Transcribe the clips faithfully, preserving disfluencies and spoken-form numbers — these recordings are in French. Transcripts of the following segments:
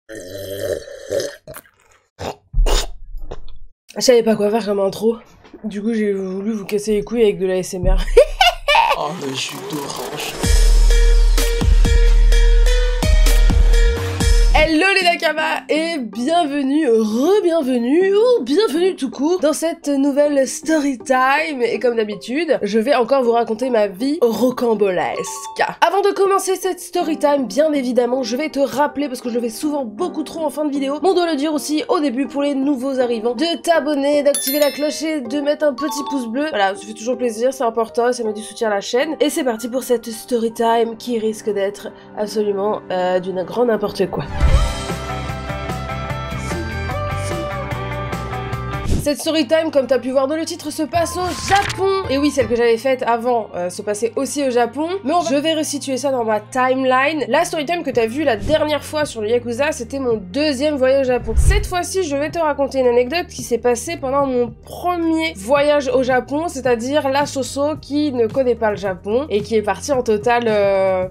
Je savais pas quoi faire comme intro. Du coup, j'ai voulu vous casser les couilles avec de la S M R. Oh, le jus d'orange. Hello les Nakama et bienvenue, re-bienvenue ou bienvenue tout court dans cette nouvelle story time. Et comme d'habitude, je vais encore vous raconter ma vie rocambolesque. Avant de commencer cette story time, bien évidemment, je vais te rappeler, parce que je le fais souvent beaucoup trop en fin de vidéo, mais on doit le dire aussi au début pour les nouveaux arrivants, de t'abonner, d'activer la cloche et de mettre un petit pouce bleu. Voilà, ça fait toujours plaisir, c'est important, ça met du soutien à la chaîne. Et c'est parti pour cette story time qui risque d'être absolument euh, d'une grande n'importe quoi. Cette story time, comme t'as pu voir dans le titre, se passe au Japon. Et oui, celle que j'avais faite avant euh, se passait aussi au Japon. Mais on va... je vais resituer ça dans ma timeline. La story time que t'as vue la dernière fois sur le Yakuza, c'était mon deuxième voyage au Japon. Cette fois-ci, je vais te raconter une anecdote qui s'est passée pendant mon premier voyage au Japon, c'est-à-dire la Soso qui ne connaît pas le Japon et qui est partie en total... Euh...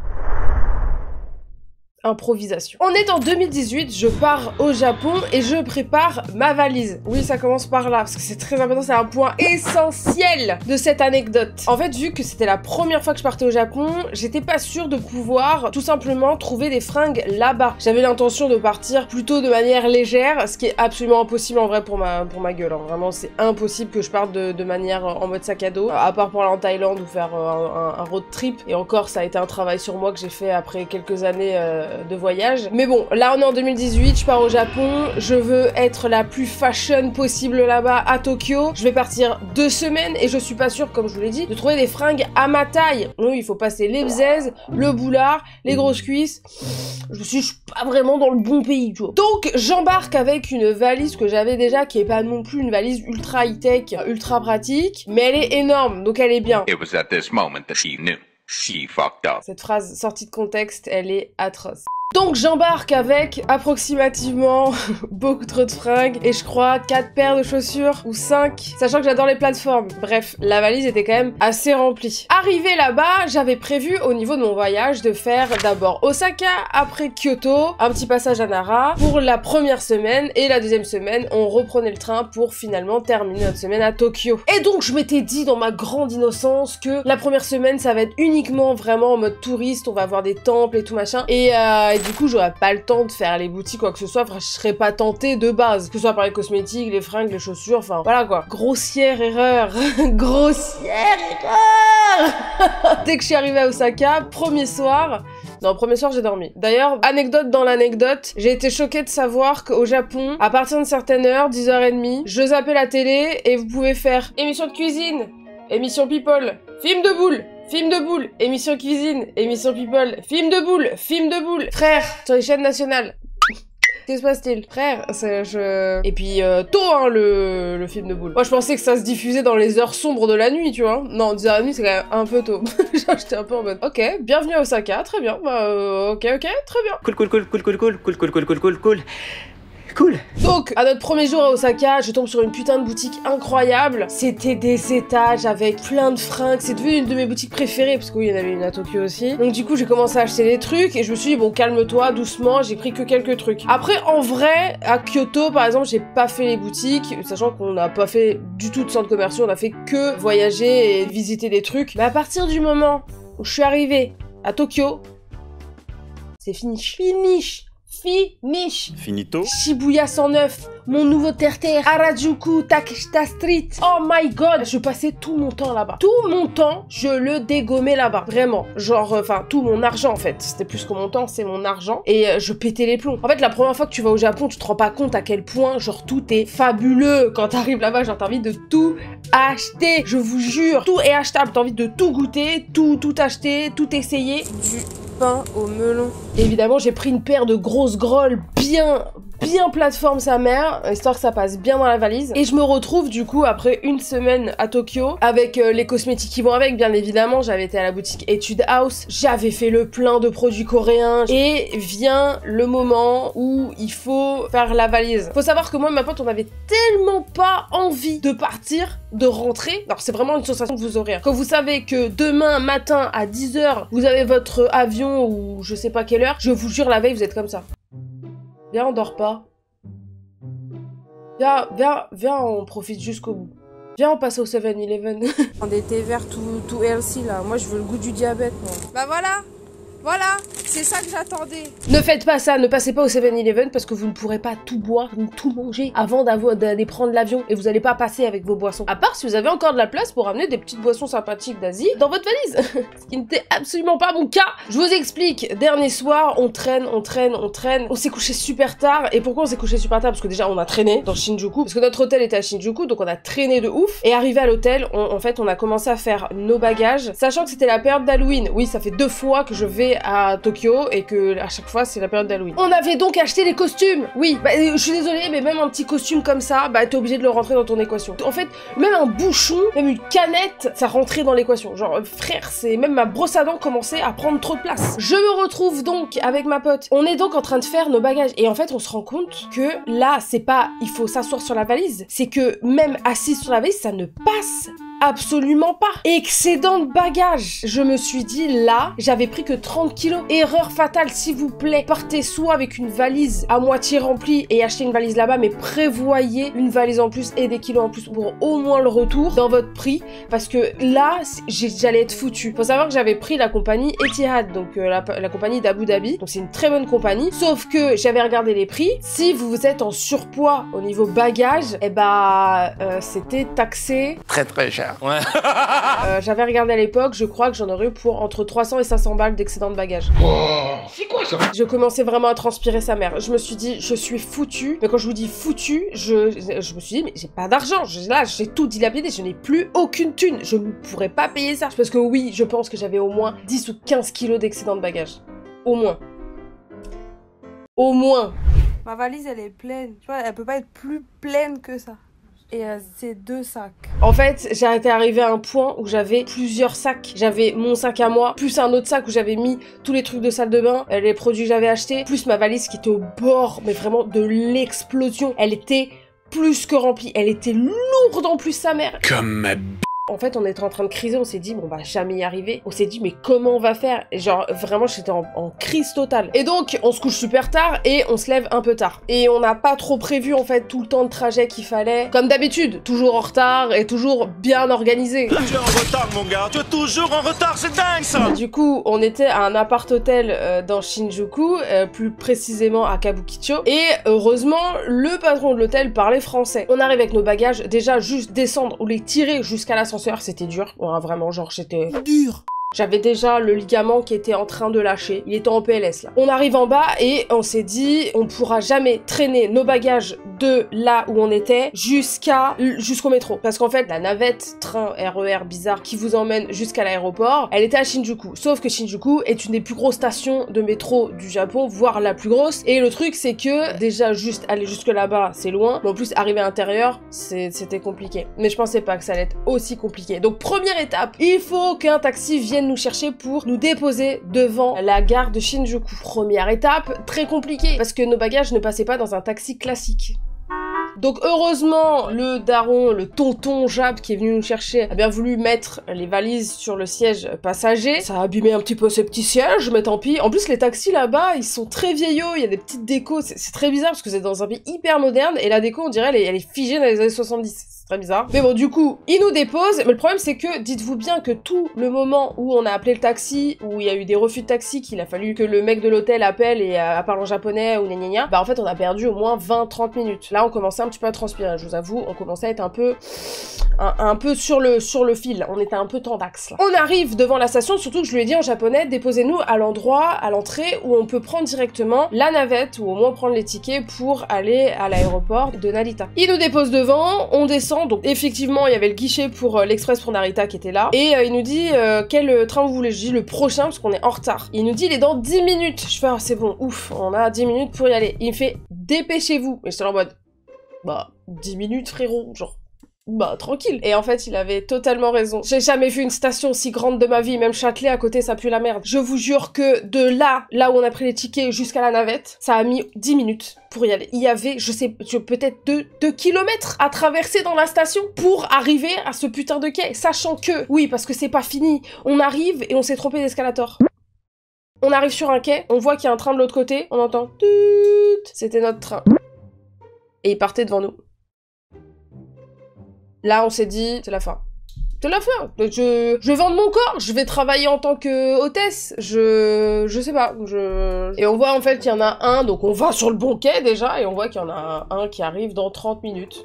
improvisation. On est en deux mille dix-huit, je pars au Japon et je prépare ma valise. Oui, ça commence par là, parce que c'est très important, c'est un point essentiel de cette anecdote. En fait, vu que c'était la première fois que je partais au Japon, j'étais pas sûre de pouvoir tout simplement trouver des fringues là-bas. J'avais l'intention de partir plutôt de manière légère, ce qui est absolument impossible en vrai pour ma, pour ma gueule. Hein. Vraiment, c'est impossible que je parte de, de manière en mode sac à dos, à part pour aller en Thaïlande ou faire un, un, un road trip. Et encore, ça a été un travail sur moi que j'ai fait après quelques années euh, de voyage. Mais bon, là on est en deux mille dix-huit, je pars au Japon, je veux être la plus fashion possible là-bas à Tokyo. Je vais partir deux semaines et je suis pas sûre, comme je vous l'ai dit, de trouver des fringues à ma taille. Oui, il faut passer les bzaises, le boulard, les grosses cuisses. Je suis, je suis pas vraiment dans le bon pays, tu vois. Donc j'embarque avec une valise que j'avais déjà, qui est pas non plus une valise ultra high-tech, ultra pratique, mais elle est énorme, donc elle est bien. It was at this moment that she knew she fucked up. Cette phrase sortie de contexte, elle est atroce. Donc j'embarque avec approximativement beaucoup trop de fringues et je crois quatre paires de chaussures ou cinq, sachant que j'adore les plateformes. Bref, la valise était quand même assez remplie. Arrivé là-bas, j'avais prévu au niveau de mon voyage de faire d'abord Osaka, après Kyoto, un petit passage à Nara pour la première semaine, et la deuxième semaine, on reprenait le train pour finalement terminer notre semaine à Tokyo. Et donc je m'étais dit dans ma grande innocence que la première semaine ça va être uniquement vraiment en mode touriste, on va voir des temples et tout machin, et euh, du coup, j'aurais pas le temps de faire les boutiques, quoi que ce soit. Enfin, je serais pas tentée de base. Que ce soit par les cosmétiques, les fringues, les chaussures, enfin, voilà quoi. Grossière erreur. Grossière erreur. Dès que je suis arrivée à Osaka, premier soir... Non, premier soir, j'ai dormi. D'ailleurs, anecdote dans l'anecdote, j'ai été choquée de savoir qu'au Japon, à partir d'une certaine heure, dix heures trente, je zappais la télé et vous pouvez faire émission de cuisine, émission people, film de boule, film de boule, émission cuisine, émission people, film de boule, film de boule. Frère, sur les chaînes nationales. Qu'est-ce qui se passe-t-il? Frère, c'est je... Et puis, euh, tôt, hein, le, le film de boule. Moi, je pensais que ça se diffusait dans les heures sombres de la nuit, tu vois. Non, dix heures trente, c'est quand même un peu tôt. J'étais un peu en mode, ok, bienvenue à Osaka, très bien. Bah, euh, ok, ok, très bien. Cool, cool, cool, cool, cool, cool, cool, cool, cool, cool, cool, cool. Cool. Donc, à notre premier jour à Osaka, je tombe sur une putain de boutique incroyable. C'était des étages avec plein de fringues. C'est devenu une de mes boutiques préférées, parce que oui, il y en avait une à Tokyo aussi. Donc du coup, j'ai commencé à acheter des trucs et je me suis dit, bon, calme-toi, doucement, j'ai pris que quelques trucs. Après, en vrai, à Kyoto, par exemple, j'ai pas fait les boutiques, sachant qu'on n'a pas fait du tout de centres commerciaux, on a fait que voyager et visiter des trucs. Mais à partir du moment où je suis arrivée à Tokyo, c'est fini. Finish. Finish. Finito. Shibuya cent neuf, mon nouveau terre-terre, Harajuku, Takeshita Street. Oh my god, je passais tout mon temps là-bas. Tout mon temps, je le dégommais là-bas. Vraiment. Genre, enfin, euh, tout mon argent en fait. C'était plus que mon temps, c'est mon argent. Et euh, je pétais les plombs. En fait, la première fois que tu vas au Japon, tu te rends pas compte à quel point, genre, tout est fabuleux. Quand t'arrives là-bas, genre, t'as envie de tout acheter. Je vous jure, tout est achetable. T'as envie de tout goûter, tout, tout acheter, tout essayer. Du pain au melon. Et évidemment, j'ai pris une paire de grosses grolles bien, bien plateforme sa mère, histoire que ça passe bien dans la valise. Et je me retrouve du coup après une semaine à Tokyo avec euh, les cosmétiques qui vont avec, bien évidemment. J'avais été à la boutique Etude House, j'avais fait le plein de produits coréens et vient le moment où il faut faire la valise. Faut savoir que moi et ma pote, on avait tellement pas envie de partir, de rentrer. Alors c'est vraiment une sensation que vous aurez. Quand vous savez que demain matin à dix heures, vous avez votre avion ou je sais pas quelle heure, je vous jure la veille vous êtes comme ça. Viens, on dort pas. Viens, viens, viens, on profite jusqu'au bout. Viens, on passe au seven eleven. On des thés verts tout, tout healthy là. Moi, je veux le goût du diabète, moi. Bah voilà. Voilà, c'est ça que j'attendais. Ne faites pas ça, ne passez pas au seven eleven parce que vous ne pourrez pas tout boire ni tout manger avant d'aller prendre l'avion et vous n'allez pas passer avec vos boissons. À part si vous avez encore de la place pour ramener des petites boissons sympathiques d'Asie dans votre valise. Ce qui n'était absolument pas mon cas. Je vous explique, dernier soir, on traîne, on traîne, on traîne. On s'est couché super tard. Et pourquoi on s'est couché super tard? Parce que déjà, on a traîné dans Shinjuku. Parce que notre hôtel était à Shinjuku, donc on a traîné de ouf. Et arrivé à l'hôtel, en fait, on a commencé à faire nos bagages. Sachant que c'était la période d'Halloween. Oui, ça fait deux fois que je vais à Tokyo et que à chaque fois c'est la période d'Halloween. On avait donc acheté les costumes. Oui, bah, je suis désolée, mais même un petit costume comme ça, bah t'es obligé de le rentrer dans ton équation. En fait, même un bouchon, même une canette, ça rentrait dans l'équation. Genre, frère, c'est même ma brosse à dents commençait à prendre trop de place. Je me retrouve donc avec ma pote. On est donc en train de faire nos bagages et en fait, on se rend compte que là, c'est pas il faut s'asseoir sur la valise, c'est que même assis sur la valise, ça ne passe absolument pas. Excédent de bagages. Je me suis dit, là, j'avais pris que trente kilos. Erreur fatale, s'il vous plaît. Partez soit avec une valise à moitié remplie et achetez une valise là-bas, mais prévoyez une valise en plus et des kilos en plus pour au moins le retour dans votre prix. Parce que là, j'allais être foutu. Faut savoir que j'avais pris la compagnie Etihad, donc euh, la, la compagnie d'Abu Dhabi. Donc c'est une très bonne compagnie. Sauf que j'avais regardé les prix. Si vous êtes en surpoids au niveau bagage, eh bah, euh, c'était taxé. Très très cher. Ouais. euh, J'avais regardé à l'époque, je crois que j'en aurais eu pour entre trois cents et cinq cents balles d'excédent de bagages. Oh, c'est quoi ça? Je commençais vraiment à transpirer sa mère. Je me suis dit, je suis foutue. Mais quand je vous dis foutue, je, je me suis dit, mais j'ai pas d'argent. Là, j'ai tout dilapidé. Je n'ai plus aucune thune. Je ne pourrais pas payer ça. Parce que oui, je pense que j'avais au moins dix ou quinze kilos d'excédent de bagages. Au moins. Au moins. Ma valise, elle est pleine. Tu vois, elle peut pas être plus pleine que ça. Et euh, c'est deux sacs. En fait, j'ai été arrivée à un point où j'avais plusieurs sacs. J'avais mon sac à moi, plus un autre sac où j'avais mis tous les trucs de salle de bain, les produits que j'avais achetés, plus ma valise qui était au bord, mais vraiment de l'explosion. Elle était plus que remplie. Elle était lourde en plus, sa mère. Comme ma b... En fait, on était en train de criser, on s'est dit, bon, on va jamais y arriver. On s'est dit, mais comment on va faire? Et genre, vraiment, j'étais en, en crise totale. Et donc, on se couche super tard et on se lève un peu tard. Et on n'a pas trop prévu, en fait, tout le temps de trajet qu'il fallait. Comme d'habitude, toujours en retard et toujours bien organisé. Tu es en retard, mon gars. Tu es toujours en retard, c'est dingue, ça. Du coup, on était à un appart-hôtel euh, dans Shinjuku, euh, plus précisément à Kabukicho. Et heureusement, le patron de l'hôtel parlait français. On arrive avec nos bagages, déjà, juste descendre ou les tirer jusqu'à l'ascenseur. C'était dur, ouais, vraiment, genre j'étais dur. J'avais déjà le ligament qui était en train de lâcher. Il était en P L S là. On arrive en bas et on s'est dit on pourra jamais traîner nos bagages de là où on était jusqu'à jusqu'au métro. Parce qu'en fait, la navette, train, R E R bizarre qui vous emmène jusqu'à l'aéroport, elle était à Shinjuku. Sauf que Shinjuku est une des plus grosses stations de métro du Japon, voire la plus grosse. Et le truc, c'est que déjà juste aller jusque là-bas, c'est loin. Mais en plus, arriver à l'intérieur, c'était compliqué. Mais je pensais pas que ça allait être aussi compliqué. Donc première étape, il faut qu'un taxi vienne nous chercher pour nous déposer devant la gare de Shinjuku. Première étape, très compliquée, parce que nos bagages ne passaient pas dans un taxi classique. Donc heureusement, le daron, le tonton Jap qui est venu nous chercher a bien voulu mettre les valises sur le siège passager. Ça a abîmé un petit peu ces petits sièges, mais tant pis. En plus, les taxis là-bas, ils sont très vieillots, il y a des petites décos. C'est très bizarre parce que c'est dans un pays hyper moderne et la déco, on dirait, elle est, elle est figée dans les années soixante-dix. Très bizarre. Mais bon, du coup, il nous dépose, mais le problème c'est que, dites-vous bien que tout le moment où on a appelé le taxi, où il y a eu des refus de taxi, qu'il a fallu que le mec de l'hôtel appelle et euh, parle en japonais ou gna gna gna, bah en fait on a perdu au moins vingt trente minutes. Là on commençait un petit peu à transpirer, je vous avoue, on commençait à être un peu un, un peu sur le, sur le fil, on était un peu tendax là. On arrive devant la station, surtout que je lui ai dit en japonais, déposez-nous à l'endroit, à l'entrée, où on peut prendre directement la navette, ou au moins prendre les tickets pour aller à l'aéroport de Narita. Il nous dépose devant, on descend. Donc effectivement, il y avait le guichet pour euh, l'express pour Narita qui était là. Et euh, il nous dit euh, quel train vous voulez. Je dis le prochain parce qu'on est en retard. Il nous dit il est dans dix minutes. Je fais ah c'est bon, ouf, on a dix minutes pour y aller. Il me fait dépêchez-vous. Et j'étais en mode bah dix minutes frérot, genre bah tranquille. Et en fait il avait totalement raison. J'ai jamais vu une station aussi grande de ma vie, même Châtelet à côté ça pue la merde. Je vous jure que de là, là où on a pris les tickets jusqu'à la navette, ça a mis dix minutes pour y aller. Il y avait, je sais, peut-être deux kilomètres à traverser dans la station pour arriver à ce putain de quai, sachant que, oui parce que c'est pas fini, on arrive et on s'est trompé d'escalator. On arrive sur un quai, on voit qu'il y a un train de l'autre côté, on entend tut, c'était notre train. Et il partait devant nous. Là, on s'est dit, c'est la fin. C'est la fin. Je, je vais vendre mon corps. Je vais travailler en tant que hôtesse. Je, je sais pas. Je... Et on voit en fait qu'il y en a un. Donc on va sur le bon quai déjà. Et on voit qu'il y en a un qui arrive dans trente minutes.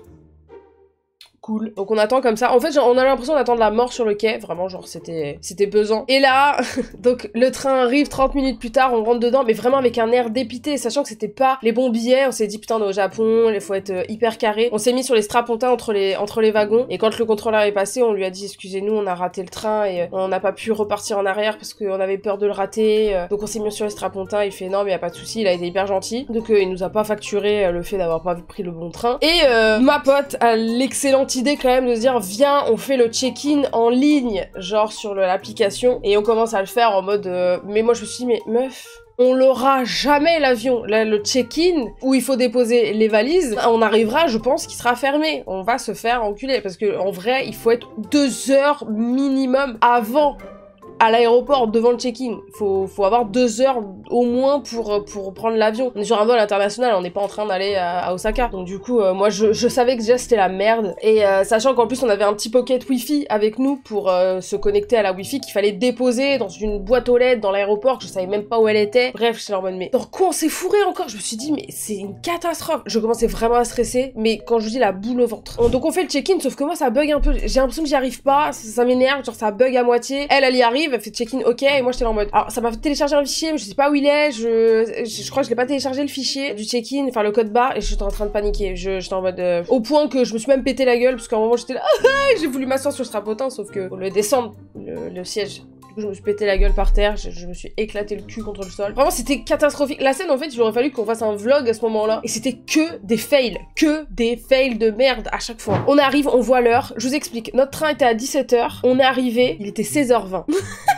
Cool. Donc on attend comme ça. En fait, on a l'impression d'attendre la mort sur le quai. Vraiment, genre, c'était c'était pesant. Et là, donc le train arrive trente minutes plus tard, on rentre dedans, mais vraiment avec un air dépité, sachant que c'était pas les bons billets. On s'est dit, putain, on est au Japon, il faut être euh, hyper carré. On s'est mis sur les strapontins entre les, entre les wagons. Et quand le contrôleur est passé, on lui a dit, excusez-nous, on a raté le train et euh, on n'a pas pu repartir en arrière parce qu'on avait peur de le rater. Euh, donc on s'est mis sur les strapontins. Il fait, non, mais y a pas de souci, il a été hyper gentil. Donc euh, il nous a pas facturé euh, le fait d'avoir pas pris le bon train. Et euh, ma pote a l'excellente idée quand même de se dire, viens, on fait le check-in en ligne, genre sur l'application, et on commence à le faire en mode... Euh... Mais moi je me suis dit, mais meuf, on l'aura jamais l'avion. Là, le check-in, où il faut déposer les valises, on arrivera, je pense, qu'il sera fermé. On va se faire enculer, parce que en vrai, il faut être deux heures minimum avant à l'aéroport devant le check-in. Faut, faut avoir deux heures au moins pour, pour prendre l'avion. On est sur un vol international, on n'est pas en train d'aller à, à Osaka. Donc du coup, euh, moi je, je savais que déjà c'était la merde. Et euh, sachant qu'en plus on avait un petit pocket wifi avec nous pour euh, se connecter à la wifi qu'il fallait déposer dans une boîte aux lettres dans l'aéroport, que je savais même pas où elle était. Bref, j'étais en mode mais dans quoi on s'est fourré encore? Je me suis dit mais c'est une catastrophe. Je commençais vraiment à stresser, mais quand je vous dis la boule au ventre. Donc on fait le check-in, sauf que moi ça bug un peu. J'ai l'impression que j'y arrive pas, ça, ça m'énerve, genre ça bug à moitié. Elle, elle y arrive, elle fait check-in, ok, et moi j'étais là en mode, alors ça m'a fait télécharger un fichier, mais je sais pas où il est, je, je, je crois que je l'ai pas téléchargé le fichier du check-in, enfin le code barre, et j'étais en train de paniquer, je, j'étais en mode, euh, au point que je me suis même pété la gueule, parce qu'à un moment j'étais là, j'ai voulu m'asseoir sur le strapotin, sauf que pour le descendre, le, le siège. Du coup, je me suis pété la gueule par terre, je, je me suis éclaté le cul contre le sol. Vraiment, c'était catastrophique. La scène, en fait, il aurait fallu qu'on fasse un vlog à ce moment-là. Et c'était que des fails. Que des fails de merde à chaque fois. On arrive, on voit l'heure. Je vous explique. Notre train était à dix-sept heures. On est arrivé, il était seize heures vingt.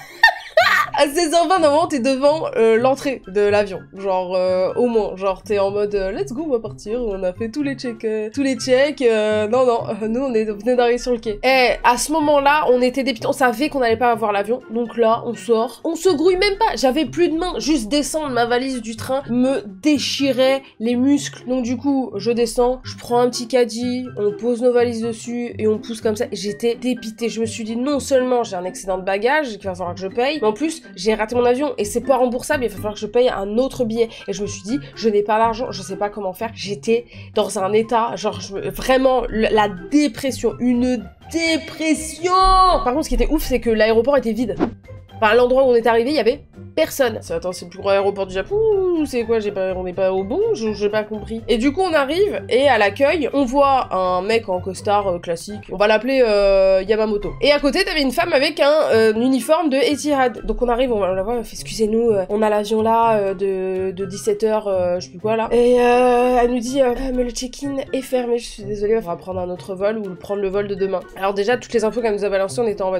À seize heures vingt, normalement, t'es devant euh, l'entrée de l'avion. Genre, euh, au moins. Genre, t'es en mode, euh, let's go, on va partir. On a fait tous les checks. Euh, tous les checks. Euh, non, non. Euh, nous, on, est, on venait d'arriver sur le quai. Et à ce moment-là, on était dépités. On savait qu'on n'allait pas avoir l'avion. Donc là, on sort. On se grouille même pas. J'avais plus de main. Juste descendre ma valise du train me déchirait les muscles. Donc du coup, je descends. Je prends un petit caddie. On pose nos valises dessus. Et on pousse comme ça. J'étais dépitée. Je me suis dit, non seulement j'ai un excédent de bagages qu'il va falloir que je paye, mais en plus, j'ai raté mon avion et c'est pas remboursable, il va falloir que je paye un autre billet. Et je me suis dit, je n'ai pas l'argent, je sais pas comment faire. J'étais dans un état, genre, je, vraiment, la dépression, une dépression. Par contre, ce qui était ouf, c'est que l'aéroport était vide. Enfin, à l'endroit où on est arrivé, il y avait personne. Attends, c'est le plus gros aéroport du Japon ou c'est quoi? J'ai pas, on n'est pas au bon, j'ai pas compris. Et du coup, on arrive et à l'accueil, on voit un mec en costard euh, classique. On va l'appeler euh, Yamamoto. Et à côté, t'avais une femme avec un euh, uniforme de Etihad. Donc on arrive, on va la voir, on fait excusez-nous, euh, on a l'avion là euh, de, de dix-sept heures, euh, je sais plus quoi là. Et euh, elle nous dit, euh, mais le check-in est fermé. Je suis désolée, on va prendre un autre vol ou prendre le vol de demain. Alors déjà, toutes les infos qu'elle nous a balancées, on était en mode.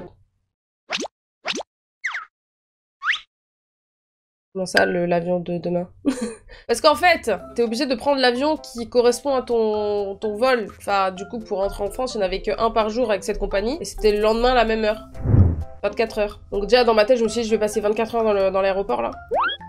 Comment ça, l'avion de demain? Parce qu'en fait, t'es obligé de prendre l'avion qui correspond à ton, ton vol. Enfin, du coup, pour rentrer en France, il n'y en avait qu'un par jour avec cette compagnie. Et c'était le lendemain à la même heure. vingt-quatre heures. Donc déjà, dans ma tête, je me suis dit, je vais passer vingt-quatre heures dans l'aéroport, là.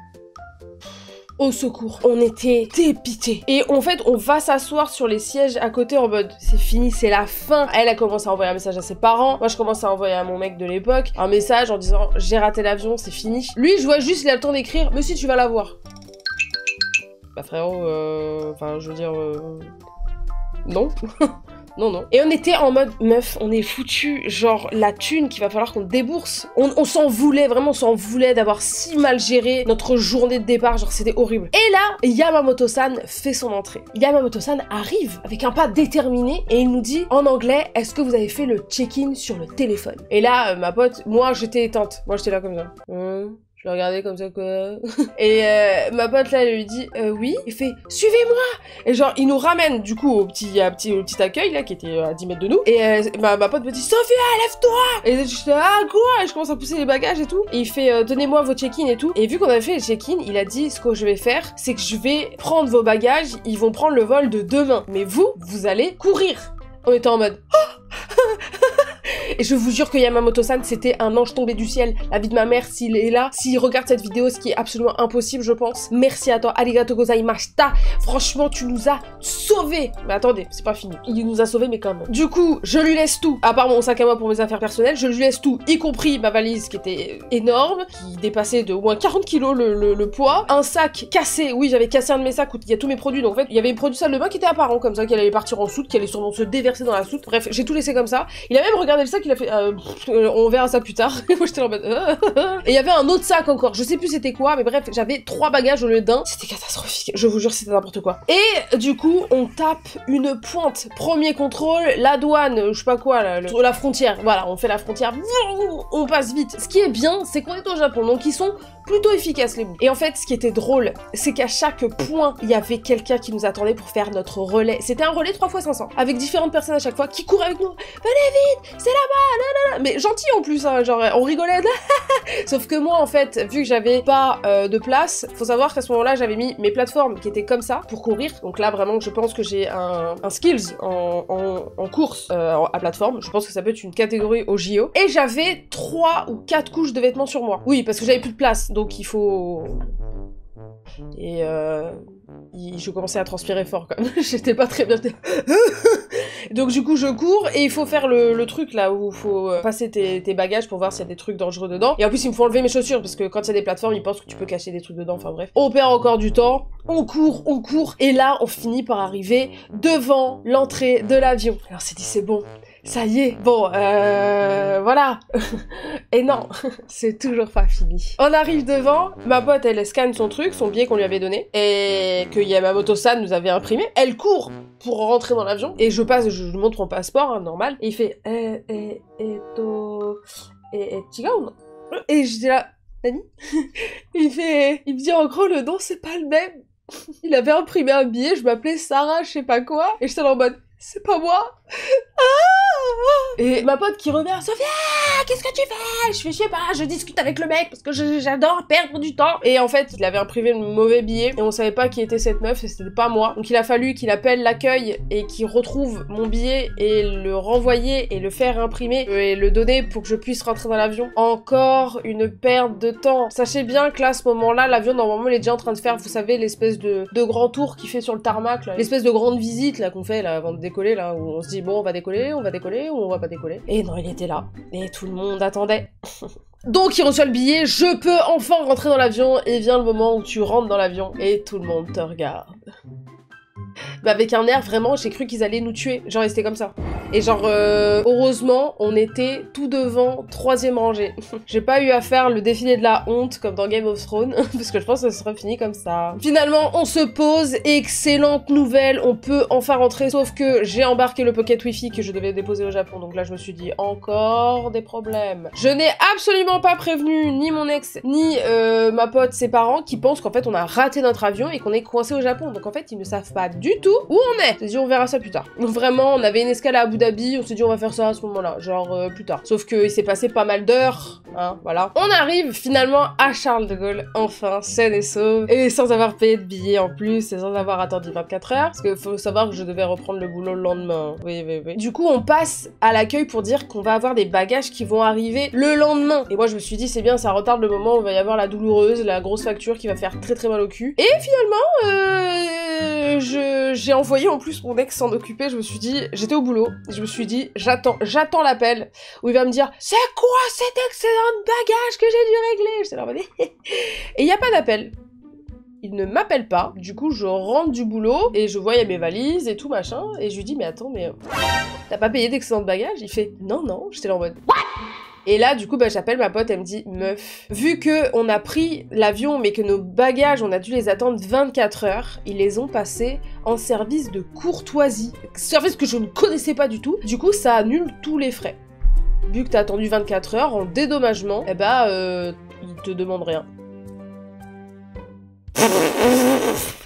Au secours, on était dépités. Et en fait, on va s'asseoir sur les sièges à côté en mode c'est fini, c'est la fin. Elle a commencé à envoyer un message à ses parents. Moi, je commence à envoyer à mon mec de l'époque un message en disant j'ai raté l'avion, c'est fini. Lui, je vois juste, il a le temps d'écrire mais si tu vas l'avoir. Bah frérot, euh... enfin, je veux dire... Euh... Non. Non, non. Et on était en mode, meuf, on est foutu, genre, la thune qu'il va falloir qu'on débourse. On, on s'en voulait, vraiment, on s'en voulait d'avoir si mal géré notre journée de départ, genre, c'était horrible. Et là, Yamamoto-san fait son entrée. Yamamoto-san arrive avec un pas déterminé et il nous dit, en anglais, est-ce que vous avez fait le check-in sur le téléphone? Et là, euh, ma pote, moi, j'étais éteinte. Moi, j'étais là comme ça. Hum. Je le regardais comme ça, quoi. Et euh, ma pote, là, elle lui dit euh, oui. Il fait suivez-moi. Et genre, il nous ramène, du coup, au petit, à petit, au petit accueil, là, qui était à dix mètres de nous. Et euh, ma, ma pote me dit Sophia, lève-toi. Et je dis ah, quoi? Et je commence à pousser les bagages et tout. Et il fait euh, donnez-moi vos check-in et tout. Et vu qu'on avait fait les check-in, il a dit ce que je vais faire, c'est que je vais prendre vos bagages. Ils vont prendre le vol de demain. Mais vous, vous allez courir. On était en mode Et je vous jure que Yamamoto-san, c'était un ange tombé du ciel. La vie de ma mère, s'il est là, s'il regarde cette vidéo, ce qui est absolument impossible, je pense. Merci à toi, arigato gozaimashita. Franchement, tu nous as sauvés. Mais attendez, c'est pas fini. Il nous a sauvés, mais quand même. Du coup, je lui laisse tout, à part mon sac à moi pour mes affaires personnelles, je lui laisse tout, y compris ma valise qui était énorme, qui dépassait de au moins quarante kilos le, le, le poids. Un sac cassé, oui, j'avais cassé un de mes sacs où il y a tous mes produits, donc en fait, il y avait une produit salle de bain qui était apparent, comme ça, qui allait partir en soute, qui allait sûrement se déverser dans la soute. Bref, j'ai tout laissé comme ça. Il a même regardé le sac, il a fait, euh, pff, on verra ça plus tard. Moi, j'étais en mode, euh, et il y avait un autre sac encore, je sais plus c'était quoi, mais bref, j'avais trois bagages au lieu d'un. C'était catastrophique, je vous jure, c'était n'importe quoi. Et du coup, on tape une pointe. Premier contrôle, la douane, je sais pas quoi, la, le, la frontière. Voilà, on fait la frontière, on passe vite. Ce qui est bien, c'est qu'on est au Japon, donc ils sont plutôt efficaces les bouts. Et en fait, ce qui était drôle, c'est qu'à chaque point, il y avait quelqu'un qui nous attendait pour faire notre relais. C'était un relais trois fois cinq cents, avec différentes personnes à chaque fois qui couraient avec nous. Venez vite, c'est là-bas, là, là, mais gentil en plus, hein, genre on rigolait. Sauf que moi, en fait, vu que j'avais pas euh, de place, faut savoir qu'à ce moment-là, j'avais mis mes plateformes qui étaient comme ça pour courir. Donc là, vraiment, je pense que j'ai un, un skills en, en, en course euh, à plateforme. Je pense que ça peut être une catégorie au J O. Et j'avais trois ou quatre couches de vêtements sur moi. Oui, parce que j'avais plus de place, donc il faut... Et euh... je commençais à transpirer fort quand même, j'étais pas très bien. Donc du coup je cours et il faut faire le, le truc là où il faut passer tes, tes bagages pour voir s'il y a des trucs dangereux dedans. Et en plus il me faut enlever mes chaussures parce que quand il y a des plateformes ils pensent que tu peux cacher des trucs dedans, enfin bref. On perd encore du temps, on court, on court et là on finit par arriver devant l'entrée de l'avion. Alors on s'est dit c'est bon, ça y est, bon, euh, voilà. Et non, c'est toujours pas fini. On arrive devant, ma pote, elle scanne son truc, son billet qu'on lui avait donné, et que Yamamoto-san nous avait imprimé. Elle court pour rentrer dans l'avion, et je passe, je lui montre mon passeport, hein, normal, et il fait, eh, eh, eh, to, eh, eh, chigao, non? Et je dis là, Nani? Il fait, il me dit en gros, le nom, c'est pas le même. Il avait imprimé un billet, je m'appelais Sarah, je sais pas quoi, et j'étais là en mode, c'est pas moi. Ah. Et ma pote qui revient, Sophia, qu'est-ce que tu fais? Je fais, je sais pas, je discute avec le mec parce que j'adore perdre du temps. Et en fait, il avait imprimé le mauvais billet et on savait pas qui était cette meuf et c'était pas moi. Donc il a fallu qu'il appelle l'accueil et qu'il retrouve mon billet et le renvoyer et le faire imprimer et le donner pour que je puisse rentrer dans l'avion. Encore une perte de temps. Sachez bien que là, à ce moment-là, l'avion, normalement, il est déjà en train de faire, vous savez, l'espèce de, de grand tour qu'il fait sur le tarmac, l'espèce de grande visite là qu'on fait là avant de décoller, là où on se dit bon, on va décoller, on va décoller ou on va pas décoller. Et non, il était là. Et tout le monde attendait. Donc il reçoit le billet, je peux enfin rentrer dans l'avion et vient le moment où tu rentres dans l'avion et tout le monde te regarde. Bah avec un air vraiment, j'ai cru qu'ils allaient nous tuer, genre c'était comme ça. Et genre, euh, heureusement, on était tout devant, troisième rangée. J'ai pas eu à faire le défilé de la honte comme dans Game of Thrones, parce que je pense que ce serait fini comme ça. Finalement, on se pose, excellente nouvelle, on peut enfin rentrer, sauf que j'ai embarqué le pocket wifi que je devais déposer au Japon, donc là je me suis dit, encore des problèmes. Je n'ai absolument pas prévenu ni mon ex, ni euh, ma pote, ses parents, qui pensent qu'en fait on a raté notre avion et qu'on est coincé au Japon, donc en fait ils ne savent pas du tout où on est. On s'est dit on verra ça plus tard. Donc vraiment, on avait une escale à Abu Dhabi, on s'est dit on va faire ça à ce moment-là, genre euh, plus tard. Sauf qu'il s'est passé pas mal d'heures, hein, voilà. On arrive finalement à Charles de Gaulle, enfin, saine et sauve, et sans avoir payé de billets en plus, et sans avoir attendu vingt-quatre heures, parce qu'il faut savoir que je devais reprendre le boulot le lendemain. Oui, oui, oui. Du coup, on passe à l'accueil pour dire qu'on va avoir des bagages qui vont arriver le lendemain. Et moi, je me suis dit, c'est bien, ça retarde le moment où il va y avoir la douloureuse, la grosse facture qui va faire très très mal au cul. Et finalement, euh, je j'ai envoyé en plus mon ex s'en occuper, je me suis dit, j'étais au boulot, je me suis dit, j'attends, j'attends l'appel, où il va me dire, c'est quoi cet excellent bagage que j'ai dû régler? Je sais leur dire, et il n'y a pas d'appel. Il ne m'appelle pas, du coup je rentre du boulot, et je vois il y a mes valises et tout machin, et je lui dis, mais attends, mais t'as pas payé d'excellent bagage? Il fait, non, non, j'étais là en mode, what? Et là, du coup, bah, j'appelle ma pote, elle me dit, meuf, vu que on a pris l'avion, mais que nos bagages, on a dû les attendre vingt-quatre heures, ils les ont passés en service de courtoisie. Service que je ne connaissais pas du tout. Du coup, ça annule tous les frais. Vu que t'as attendu vingt-quatre heures, en dédommagement, eh bah, euh, ils te demandent rien. Si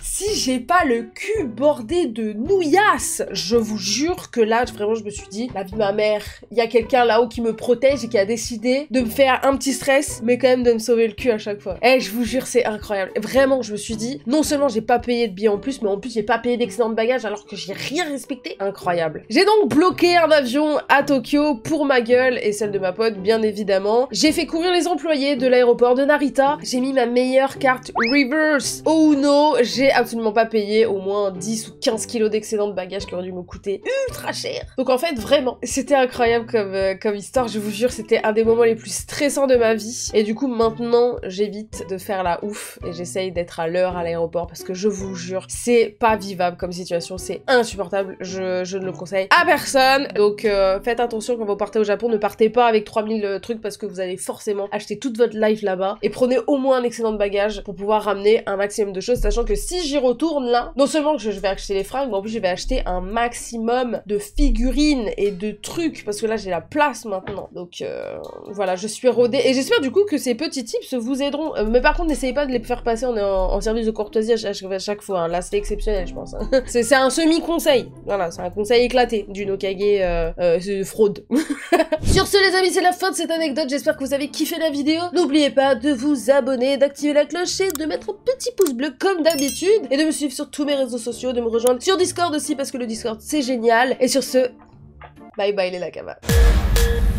j'ai pas le cul bordé de nouillasses. Je vous jure que là, vraiment, je me suis dit, la vie de ma mère, il y a quelqu'un là-haut qui me protège et qui a décidé de me faire un petit stress, mais quand même de me sauver le cul à chaque fois. Eh, je vous jure, c'est incroyable. Vraiment, je me suis dit, non seulement j'ai pas payé de billets en plus, mais en plus j'ai pas payé d'excédent de bagages alors que j'ai rien respecté. Incroyable. J'ai donc bloqué un avion à Tokyo pour ma gueule et celle de ma pote, bien évidemment. J'ai fait courir les employés de l'aéroport de Narita. J'ai mis ma meilleure carte reverse au Uno. J'ai absolument pas payé au moins dix ou quinze kilos d'excédent de bagages qui auraient dû me coûter ultra cher. Donc en fait, vraiment, c'était incroyable comme, euh, comme histoire. Je vous jure, c'était un des moments les plus stressants de ma vie. Et du coup, maintenant, j'évite de faire la ouf et j'essaye d'être à l'heure à l'aéroport parce que je vous jure, c'est pas vivable comme situation. C'est insupportable. Je, je ne le conseille à personne. Donc euh, faites attention quand vous partez au Japon. Ne partez pas avec trois mille trucs parce que vous allez forcément acheter toute votre life là-bas. Et prenez au moins un excédent de bagages pour pouvoir ramener un maximum de choses, sachant que si j'y retourne là, non seulement que je vais acheter les fringues, mais en plus je vais acheter un maximum de figurines et de trucs parce que là j'ai la place maintenant. Donc euh, voilà, je suis rodée et j'espère du coup que ces petits tips vous aideront. Euh, mais par contre, n'essayez pas de les faire passer en, en, en service de courtoisie à chaque, à chaque fois. Hein. Là, c'est exceptionnel, je pense. Hein. c'est un semi-conseil. Voilà, c'est un conseil éclaté d'une Hokage euh, euh, fraude. Sur ce, les amis, c'est la fin de cette anecdote. J'espère que vous avez kiffé la vidéo. N'oubliez pas de vous abonner, d'activer la cloche et de mettre un petit pouce bleu comme d'habitude. Et de me suivre sur tous mes réseaux sociaux, de me rejoindre sur Discord aussi parce que le Discord, c'est génial. Et sur ce, bye bye les Nakamas.